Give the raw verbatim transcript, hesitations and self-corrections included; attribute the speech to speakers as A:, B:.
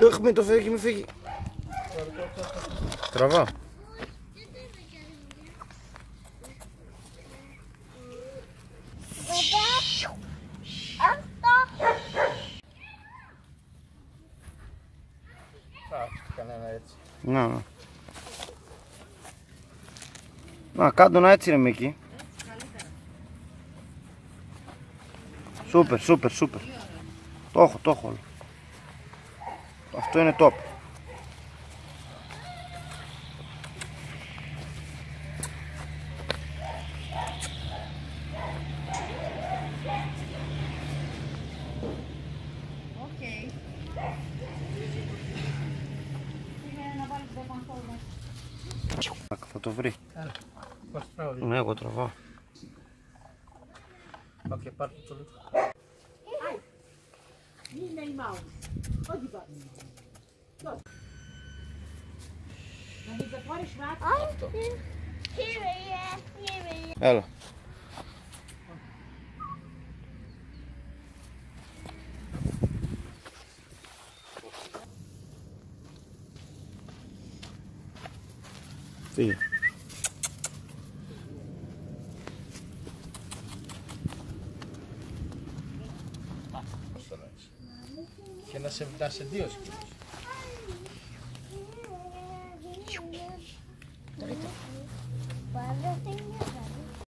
A: Αχ, μην το φύγει, μην φύγει. Τραβά.
B: Κανένα έτσι.
A: Να, να. Να, κάτω να έτσι ρε Μίκη. Σούπερ, σούπερ, σούπερ. Το έχω, το έχω όλο. Αυτό είναι top. Θα το βρει.
B: Έλα, πώς τραβάει.
A: Ναι, εγώ τραβάω.
B: Οκ, πάρ' το λίγο.
A: Έλα. Φύγε.
B: Και να σε να σε δύο σκύλους.
C: Padre,